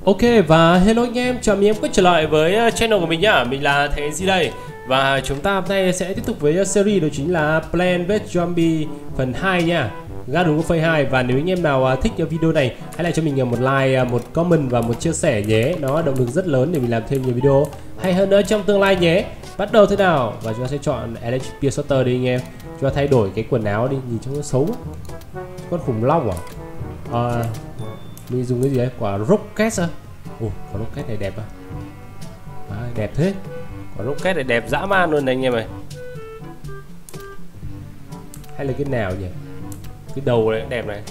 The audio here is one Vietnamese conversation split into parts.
Ok và hello anh em, chào mừng em quay trở lại với channel của mình nhá. Mình là Thế Gì đây. Và chúng ta hôm nay sẽ tiếp tục với series đó chính là Plants vs Zombie phần 2 nha. Garden Warfare 2. Và nếu anh em nào thích video này, hãy lại cho mình một like, một comment và một chia sẻ nhé. Nó động lực rất lớn để mình làm thêm nhiều video hay hơn nữa trong tương lai nhé. Bắt đầu thế nào? Và chúng ta sẽ chọn Electric Sorter đi anh em. Chúng ta thay đổi cái quần áo đi, nhìn trông nó xấu quá. Con khủng long à? Mình dùng cái gì đấy? Quả rocket à? Ồ, quả rocket này đẹp à? Đẹp thế. Quả rocket này đẹp dã man luôn này anh em ơi. Hay là cái nào nhỉ? Cái đầu này đẹp này.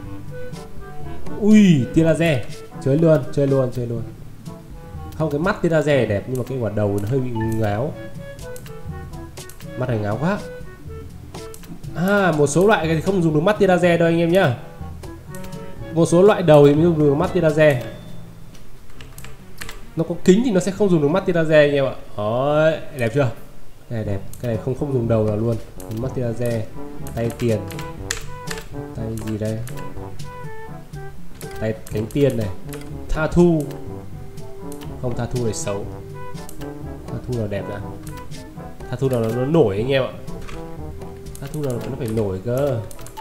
Ui, tia laser. Chơi luôn. Không, cái mắt tia laser này đẹp nhưng mà cái quả đầu nó hơi bị ngáo. Mắt này ngáo quá. Một số loại thì không dùng được mắt tia laser đâu anh em nhá. Một số loại đầu thì mới dùng được mắt tia laser. Nó có kính thì nó sẽ không dùng được mắt tia laser anh em ạ. Đấy, đẹp chưa? Cái này đẹp, cái này không dùng đầu nào luôn. Mắt tia laser, tay tiền. Tay gì đây? Tay cánh tiên này. Tha thu. Không, tha thu này xấu. Tha thu nào đẹp đã. Tha thu nào nó nổi anh em ạ. Tha thu nào nó phải nổi cơ.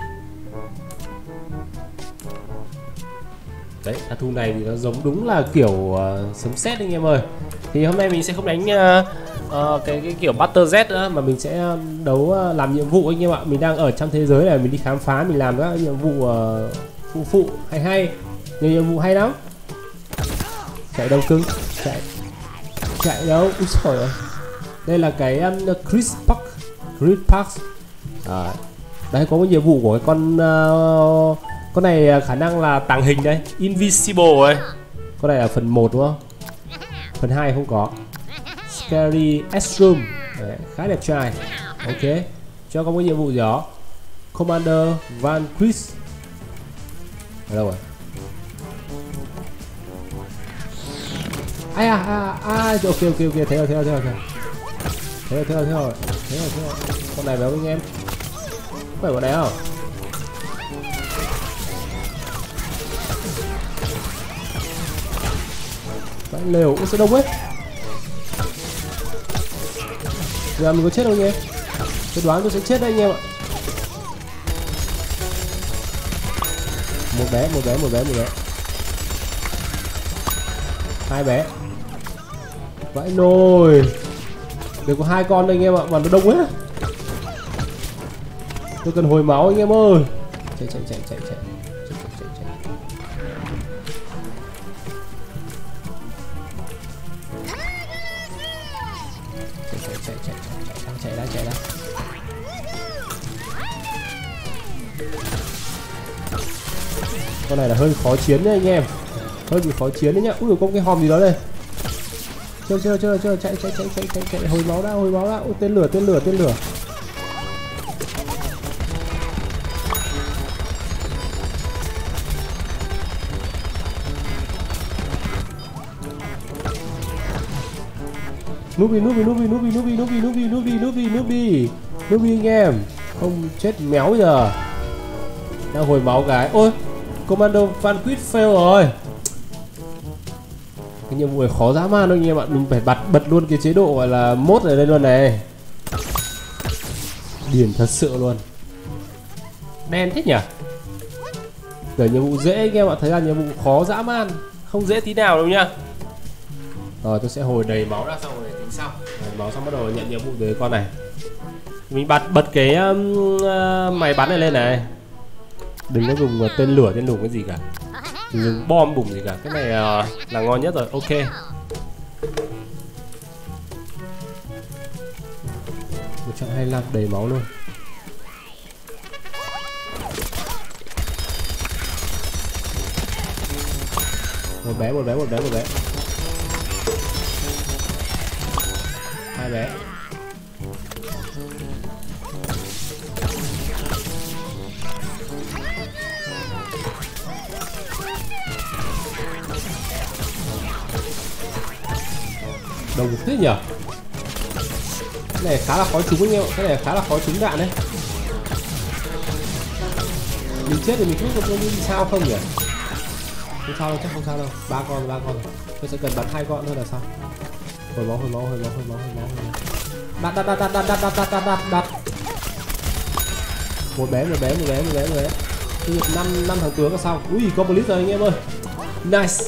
Đấy, tattoo này thì nó giống đúng là kiểu sấm sét anh em ơi. Thì hôm nay mình sẽ không đánh cái kiểu Battle Z nữa, mà mình sẽ đấu làm nhiệm vụ anh em ạ. Mình đang ở trong thế giới này, mình đi khám phá, mình làm các nhiệm vụ phụ hay nhiều nhiệm vụ hay lắm. Chạy đâu cưng, chạy đâu. Úi trời ơi. Đây là cái Chris Park. Đây có một nhiệm vụ của cái con này khả năng là tàng hình đây, Invisible ấy. Con này là phần 1 đúng không? Phần 2 không có. Scary Ashroom. Đấy, khá đẹp trai. Ok. Cho có một nhiệm vụ gì đó. Commander Van Chris. Ở đâu rồi? Ok. Thế rồi. Con này béo anh em. Phải con này không? Vãi lều, sẽ đông ấy. Giờ mình có chết đâu anh em? Tôi đoán tôi sẽ chết đấy anh em ạ. Một bé. Hai bé. Vãi nồi. Được có 2 con đây anh em ạ, mà nó đông hết. Tôi cần hồi máu anh em ơi. Chạy. Chạy đã. Con này là hơi khó chiến đấy anh em. Hơi bị khó chiến đấy nhá. Ui, có cái hòm gì đó đây. Chơi. Chạy. Hồi máu đã. Ui, tên lửa. Nubi anh em. Không chết méo giờ. Đang hồi máu cái. Ôi, Commander Van Quýt fail rồi. Cái nhiệm vụ này khó dã man anh em ạ. Mình phải bật luôn cái chế độ gọi là mode ở đây luôn này. Điển thật sự luôn. Đen thế nhỉ. Để nhiệm vụ dễ anh em ạ. Thấy là nhiệm vụ khó dã man, không dễ tí nào đâu nhá. Rồi tôi sẽ hồi đầy máu ra xong rồi tính sau. Đầy máu xong bắt đầu nhận nhiệm vụ từ con này. Mình bật cái máy bắn này lên này. Đừng có dùng tên lửa cái gì cả. Đừng dùng bom bùng gì cả. Cái này là ngon nhất rồi. Ok. Một 125 đầy máu luôn. Một bé. Hai bé. Đồng thế nhỉ. Cái này khá là khó trúng anh em ạ. Cái này khá là khó trúng đạn đấy. Mình chết thì mình không có đi sao không nhỉ? Không sao đâu, chắc không sao đâu. Ba con rồi. Tôi sẽ cần bắn 2 con thôi là xong. Hồi máu. Đặt. Một bé. Cái việc 5 thằng tướng là xong. Ui, có blitz rồi anh em ơi. Nice.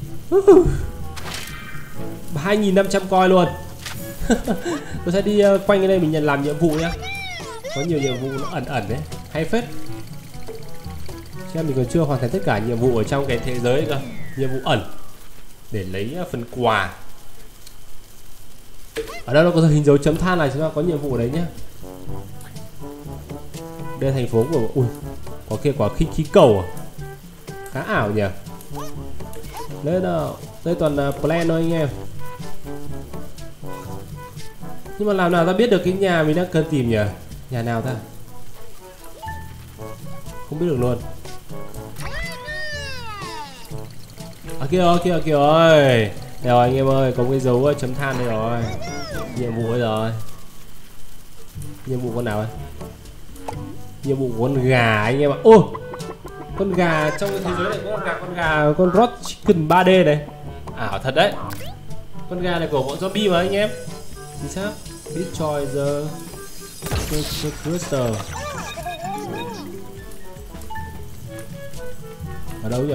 2.500 coin luôn. Tôi sẽ đi quanh cái đây mình nhận làm nhiệm vụ nhá. Có nhiều nhiệm vụ nó ẩn đấy, hay phết. Xem mình còn chưa hoàn thành tất cả nhiệm vụ ở trong cái thế giới cơ. Nhiệm vụ ẩn để lấy phần quà. Ở đâu nó có hình dấu chấm than này, chúng ta có nhiệm vụ ở đấy nhá. Đây là thành phố của... Ui, có kia quả khí cầu à? Khá ảo nhỉ. Đây nào, đây toàn là plan thôi anh em. Nhưng mà làm nào ta biết được cái nhà mình đang cần tìm nhỉ? Nhà nào ta? Không biết được luôn. Kia ơi. Rồi anh em ơi, có cái dấu chấm than đây rồi. Nhiệm vụ ấy rồi. Nhiệm vụ con nào ấy? Nhiệm vụ con gà anh em ạ. Ô, con gà trong cái thế giới này có con gà con Rod Chicken 3D này. Ảo thật đấy. Con gà này của bọn zombie mà anh em. Chính xác. Destroy the crystal. Ở đâu nhỉ?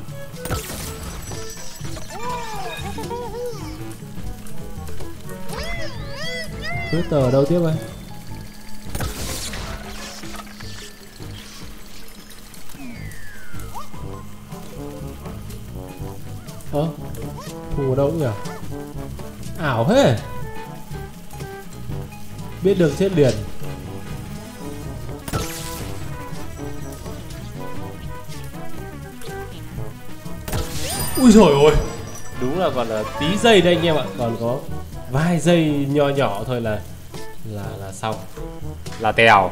Crystal ở đâu tiếp ơi? Thùng ở đâu nhỉ? Ảo thế. Biết được chết liền. Ui dồi ôi, đúng là còn là tí giây đây anh em ạ. Còn có vài giây nhỏ thôi là xong. Là tèo.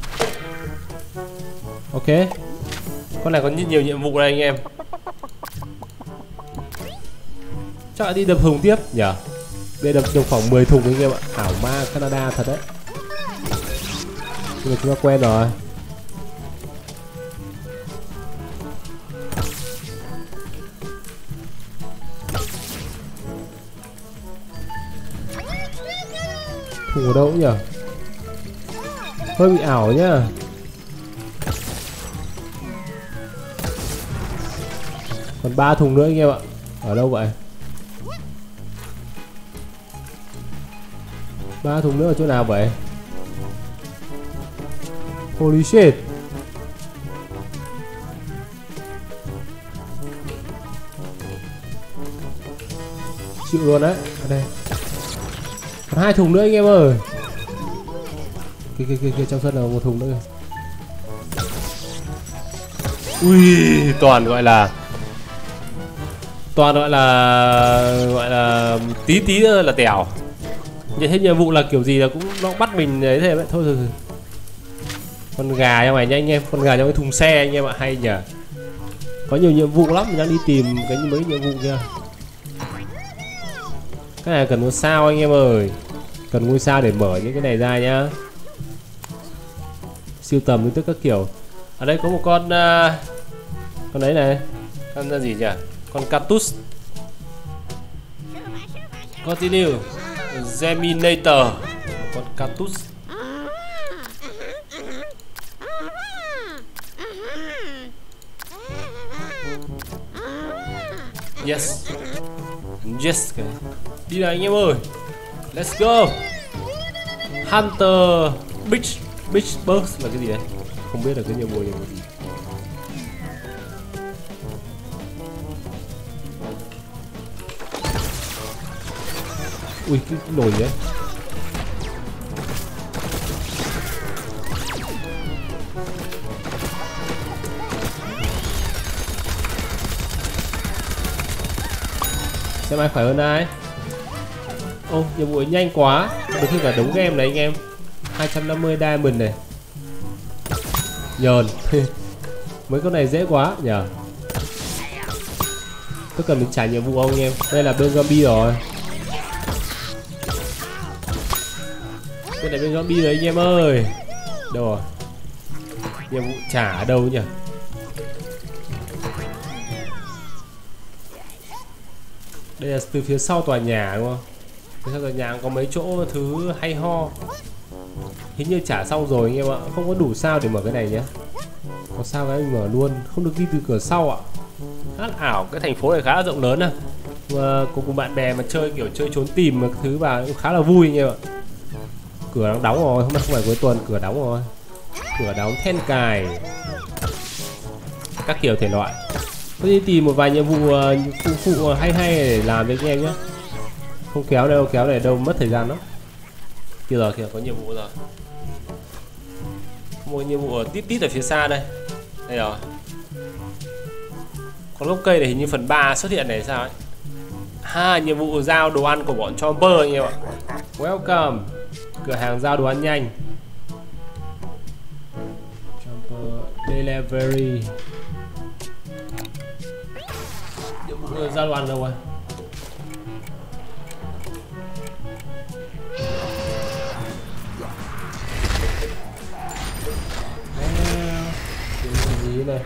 Ok. Con này có nhiều nhiệm vụ đây anh em. Chắc là đi đập thùng tiếp nhỉ. Đây đập được khoảng 10 thùng anh em ạ. Ảo ma Canada thật đấy. Nhưng mà chúng ta quen rồi. Thùng ở đâu nhỉ? Hơi bị ảo nhá. Còn 3 thùng nữa anh em ạ. Ở đâu vậy? 3 thùng nữa ở chỗ nào vậy? Holy shit. Chịu luôn đấy. Ở đây. Còn 2 thùng nữa anh em ơi. Kia trong sân là một thùng nữa. Ui, toàn gọi là tí nữa là tèo. Nhận hết nhiệm vụ là kiểu gì là cũng nó bắt mình đấy thế vậy thôi. Con gà trong này nha anh em, con gà trong cái thùng xe anh em ạ, hay nhỉ. Có nhiều nhiệm vụ lắm, mình đang đi tìm cái mấy nhiệm vụ kia. Cái này cần ngôi sao anh em ơi. Cần ngôi sao để mở những cái này ra nhá. Siêu tầm những tức các kiểu. Ở đây có một con đấy này. Con gì nhỉ? Con Cactus. Continue. Geminator. Con Cactus. Yes. Yes. Đi nào anh em ơi. Let's go. Hunter Beach Burst là cái gì đấy? Không biết là cái nhiệm vụ gì. Ui, cái nồi đấy. Xem ai khỏe hơn ai. Ô, nhiệm vụ nhanh quá. Được khi cả đống game này anh em. 250 diamond này. Nhờn. Mấy con này dễ quá nhờ. Tôi cần mình trải nhiệm vụ không anh em? Đây là bên zombie rồi. Bên này bên zombie rồi anh em ơi. Đâu rồi? Nhiệm vụ trả ở đâu nhỉ? Đây là từ phía sau tòa nhà đúng không? Phía sau tòa nhà có mấy chỗ thứ hay ho. Hình như trả xong rồi anh em ạ. Không có đủ sao để mở cái này nhé. Có sao cái mình mở luôn. Không được đi từ cửa sau ạ. Khá là ảo. Cái thành phố này khá là rộng lớn à. Mà cùng bạn bè mà chơi kiểu chơi trốn tìm mà thứ vào cũng khá là vui anh em ạ. Cửa nó đóng rồi. Hôm nay không phải cuối tuần. Cửa đóng rồi. Cửa đóng then cài. Các kiểu thể loại. Tôi đi tìm một vài nhiệm vụ phụ hay để làm với anh em nhé. Không kéo đâu, kéo này đâu mất thời gian lắm. Kìa rồi, kìa có nhiệm vụ rồi. Một nhiệm vụ ở tít ở phía xa đây. Đây rồi. Con gốc cây này hình như phần 3 xuất hiện này sao ấy. Nhiệm vụ giao đồ ăn của bọn Chomper anh em ạ. Welcome. Cửa hàng giao đồ ăn nhanh. Chomper Delivery. Nhiệm vụ giao đồ ăn đâu rồi? Gì này?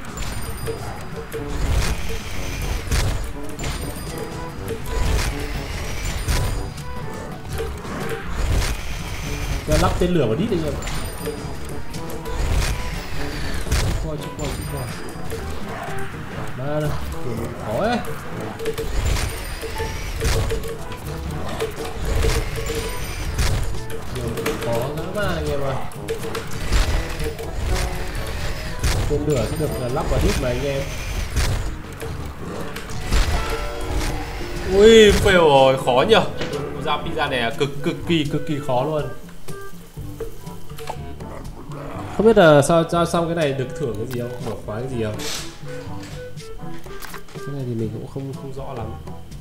Cho lắp tên lửa vào đít anh em. Coi. Ba đâu? Khó ấy. Khó lắm mà anh em ơi. Tên lửa sẽ được lắp vào đít mà anh em. Ui, fail rồi, khó nhờ. Giao pizza này là cực kỳ khó luôn. Không biết là sao xong cái này được thưởng cái gì không, mở khóa cái gì không. Cái này thì mình cũng không rõ lắm.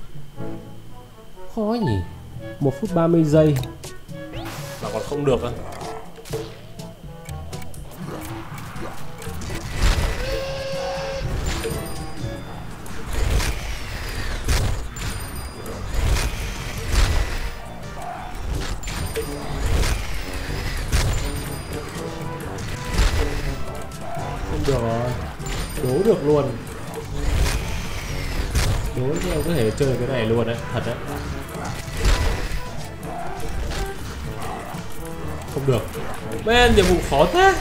Khó nhỉ. 1 phút 30 giây mà còn không được á. Không được rồi. Đố được luôn. Đố anh em có thể chơi cái này luôn đấy, thật đấy. Không được. Bên nhiệm vụ khó thế.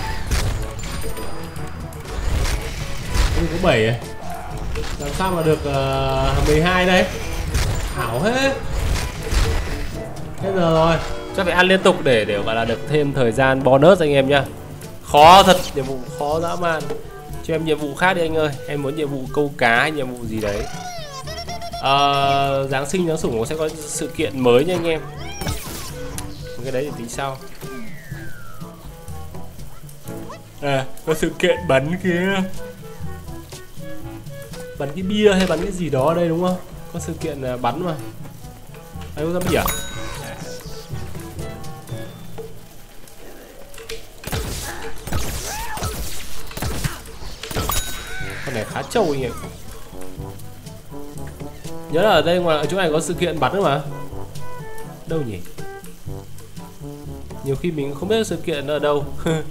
Đây có 7 này. Làm sao mà được 12 đây? Ảo hết. Hết giờ rồi. Chắc phải ăn liên tục để gọi là được thêm thời gian bonus anh em nhá. Khó thật, nhiệm vụ khó dã man. Cho em nhiệm vụ khác đi anh ơi. Em muốn nhiệm vụ câu cá hay nhiệm vụ gì đấy. Giáng sinh Giáng sủng sẽ có sự kiện mới nha anh em. Cái đấy thì tính sau. Có sự kiện bắn kia. Bắn cái bia hay bắn cái gì đó ở đây đúng không? Có sự kiện bắn mà. Ai có zombie à? Con này khá trâu anh em. Nhớ là ở đây ngoài ở chỗ này có sự kiện bắn nữa mà. Đâu nhỉ? Nhiều khi mình không biết sự kiện ở đâu.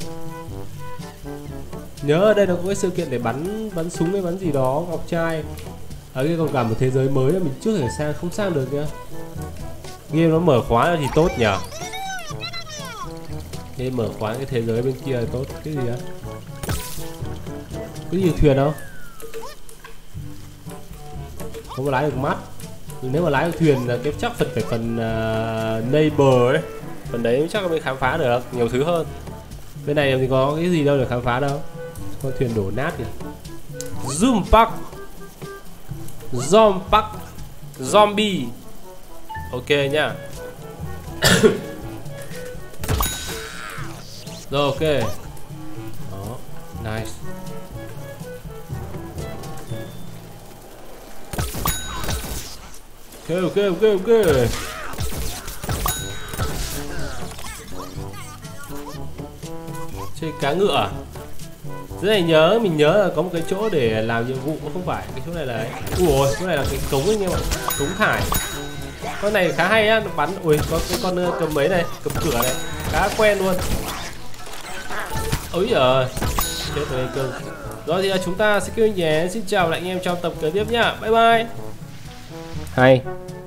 Nhớ ở đây nó có cái sự kiện để bắn súng hay bắn gì đó, ngọc trai. Ở đây còn cả một thế giới mới là mình chưa thể sang, không sang được nhá. Game nó mở khóa thì tốt nhỉ. Game mở khóa cái thế giới bên kia là tốt. Cái gì á? Có gì thuyền không? Không có lái được mắt. Nếu mà lái được thuyền là cái chắc phải phần neighbor ấy. Phần đấy chắc là mình khám phá được nhiều thứ hơn. Bên này thì có cái gì đâu để khám phá đâu. Con thuyền đổ nát kìa. Zoom Park. Zombie. Ok nhá. Rồi ok. Đó, nice. Ok. Chơi cá ngựa à? Dưới này mình nhớ là có một cái chỗ để làm nhiệm vụ, không phải cái chỗ này là ấy. Ui, chỗ này là cái cống ấy, nhưng mà cống thải. Con này khá hay á, nó bắn. Ui, có cái con cầm mấy này, cầm cửa này, khá quen luôn. Ôi giời, chết rồi cơ. Rồi thì chúng ta sẽ kêu nhé, xin chào lại anh em trong tập kế tiếp nhá. Bye bye. Hay.